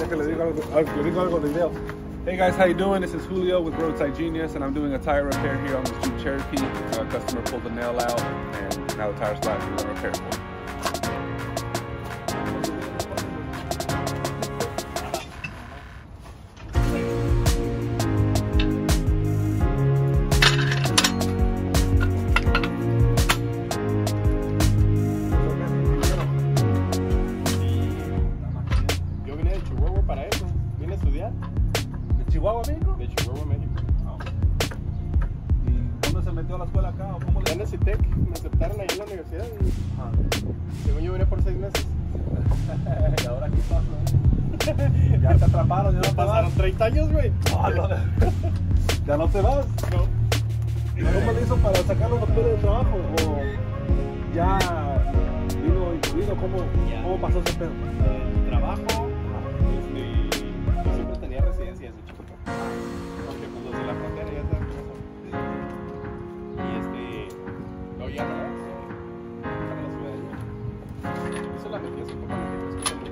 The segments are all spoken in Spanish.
que le digo algo de video. Hey guys, how you doing? This is Julio with Roadside Genius, and I'm doing a tire repair here on this Jeep Cherokee. A customer pulled the nail out, and now the tire's flat, so we're gonna repair it for him. Chihuahua, México? De Chihuahua, México. No. ¿Y dónde se metió a la escuela acá? ¿O cómo le En Citec, me aceptaron ahí en la universidad y según yo venía por 6 meses. ¿Y ahora qué pasa? ¿Ya te atraparon? ¿Ya no te Pasaron vas? 30 años, güey. ¿Ya no te vas? No. ¿Cómo le hizo para sacar los papeles de trabajo? ¿O ya vino incluido? ¿Cómo pasó ese pedo? El trabajo, yo siempre tenía residencia desde chiquito. Porque pues los de la frontera ya saben cómo son. Y luego ya no, para la ciudad de México. Eso la metí hace poco, la metí hace poco.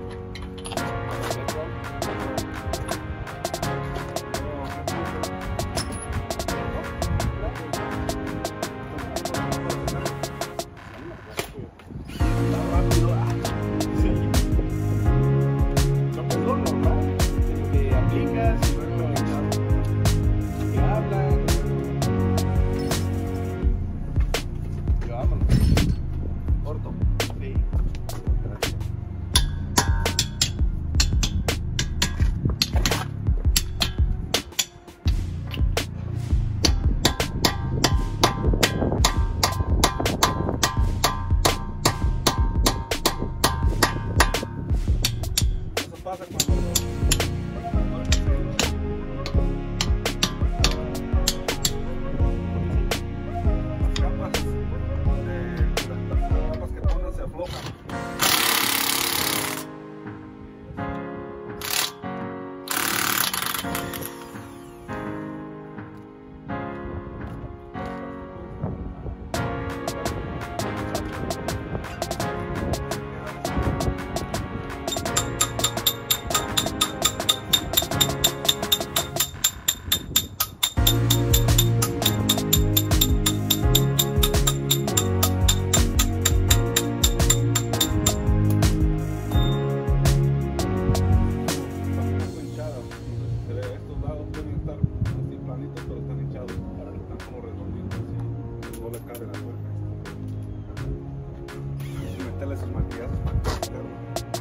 Sus martillazos para que se quede.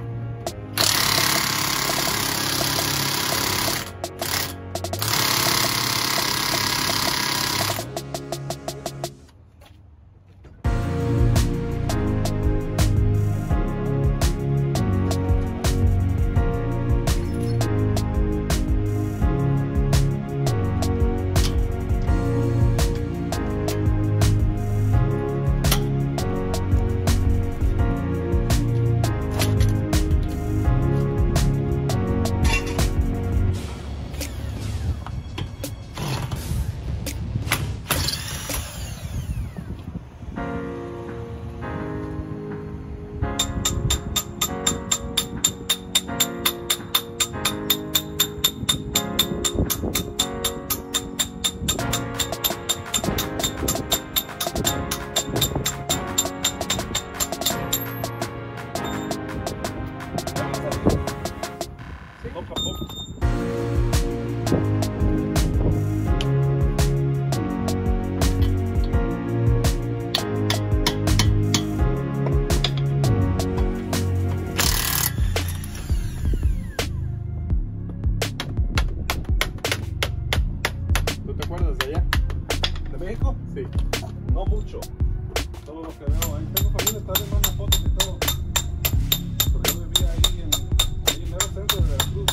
México? Sí. No mucho. Todo lo que veo ahí. Tengo familia, está viendo unas fotos y todo. Porque yo vivía ahí en el mero centro de Veracruz.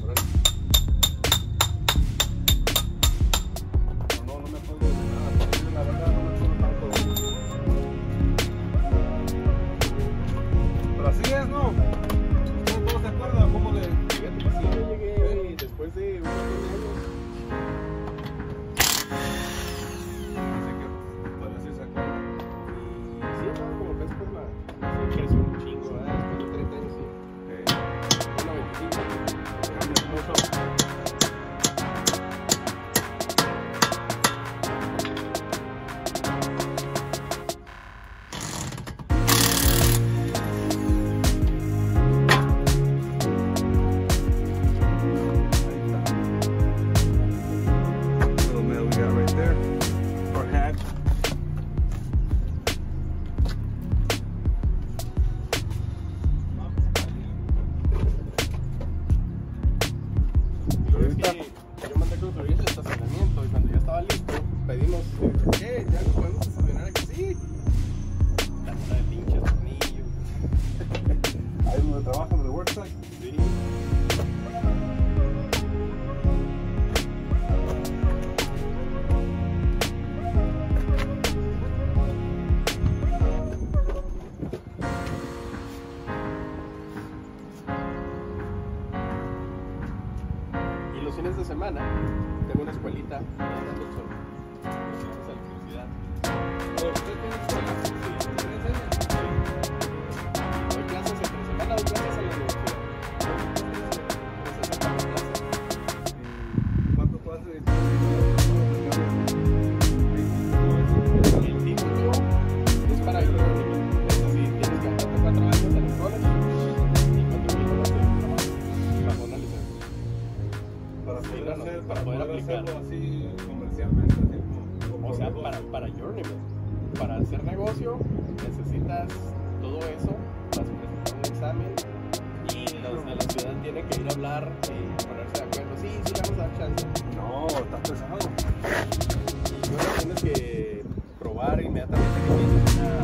No me acuerdo de nada. Porque la verdad no me acuerdo tanto. Pero así es, ¿no? ¿Usted no se acuerda cómo le...? Fíjate que sí, yo llegué después de un montón de años. Sí, creció un chingo, ¿verdad? Después de 30 años, sí. 25. semana tengo una escuelita allá en Tucson. Nos electricidad. ¿Usted tiene escuela? Sí, ¿usted me enseña? Sí. Doy clases entre semana, doy clases en la universidad. ¿Cuánto tú haces? El título es para el learning. Es decir, tienes que aventarte 4 años en el college y 4,000 horas de trabajo bajo una licencia. Para Sí, poder, no, hacer, para poder aplicar. hacerlo así comercialmente. Así como O sea, para journeyman. Para hacer negocio necesitas todo eso, vas a presentar un examen y los de la ciudad tienen que ir a hablar y ponerse de acuerdo. Sí, sí, le vamos a dar chance. No, está pesado. Y luego tienes que probar inmediatamente que tienes una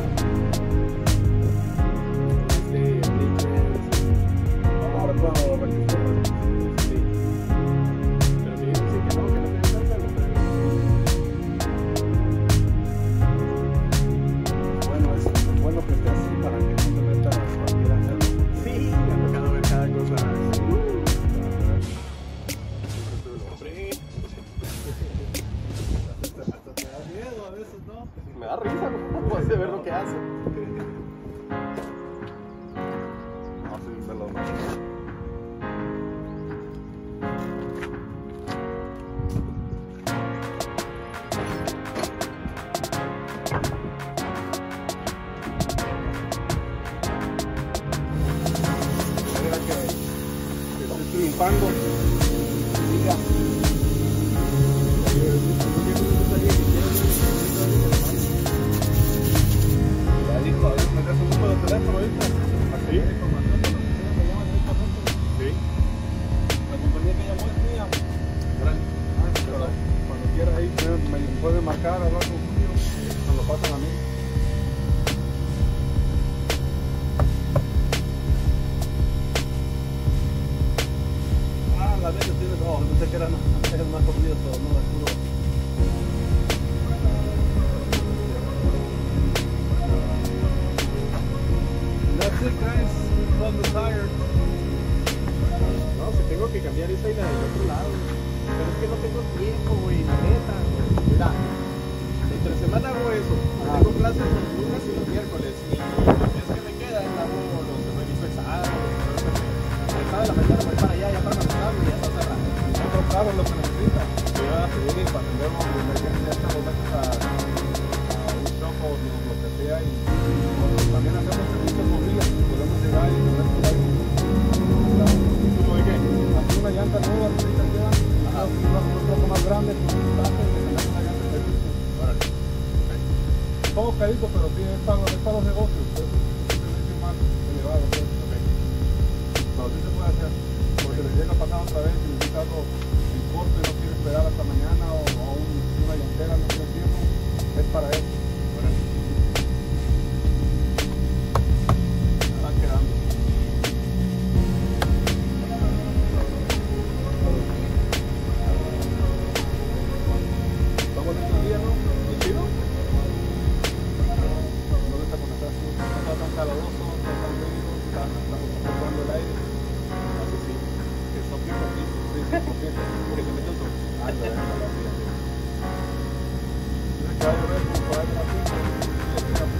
Ahora puedo registrar. sí. Pero si dices que no tienes chance, no te... Bueno, es bueno que esté así para que no te metas cualquiera hacerlo. Sí, me ha tocado ver cada cosa. Hombre, Hasta te da miedo a veces, ¿no? me da risa, ¿no? Pues de ver lo que hace. No, sí, me lo Mira que estoy triunfando. Mira. Ya dijo, a ver, me das un número de teléfono ahorita. ¿Así? Información para que ustedes me llaman directamente. Sí. La compañía que llamó es mía. Pero cuando quiera ahí me puede marcar, hablar con Julio. Me lo pasan a mí. La de ellos tienes, no sé qué eran más jodidos, pero no, es puro. That's it, guys. From the tire. No, si tengo que cambiar esa y la del otro lado. Pero es que no tengo tiempo, güey, la neta. Mira, entre semana hago eso. Tengo clases los lunes y los miércoles. Y los días que me quedan hago los reviso exámenes. El sábado de la mañana voy para allá, ya para manejarlo y ya está cerrado. Otro carro es lo que necesita. Sí, para atender una emergencia, estamos metes a un shop o lo que sea. Y también hacemos servicios móviles. Podemos llegar y poner tu auto. ¿Cómo de qué? Hacer una llanta nueva, ahorita ya. Un poco más grande, con un tazo, y tener una llanta de servicio. Órale. Todo caído, pero sí, es para los negocios. Es un servicio más elevado. Pues. Pero sí se puede hacer. Porque les llega a pasar otra vez y necesita algo en corto y no quiere esperar hasta mañana o una llantera, no tiene tiempo. Es para eso. Están quedando. Está bonito el día, ¿no? ¿Es chido? No está con esa azul, no está tan caluroso, no está tan frío, estamos soportando el aire. Así sí, que sopla un poquito, sí, porque se mete el sol. Ah, ya, ya, ya, ya. Dice que va a llover como por ahí de las 5 y le queda.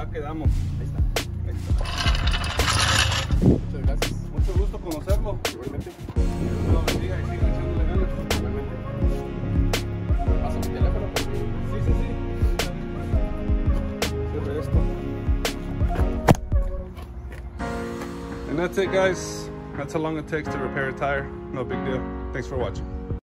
quedamos. Ahí está. Muchas gracias. Mucho gusto conocerlo. Igualmente. Dios me lo bendiga y sigan echándole ganas. Igualmente. Paso mi teléfono porque... Sí. Cierre esto. And that's it, guys. That's how long it takes to repair a tire. No big deal. Thanks for watching.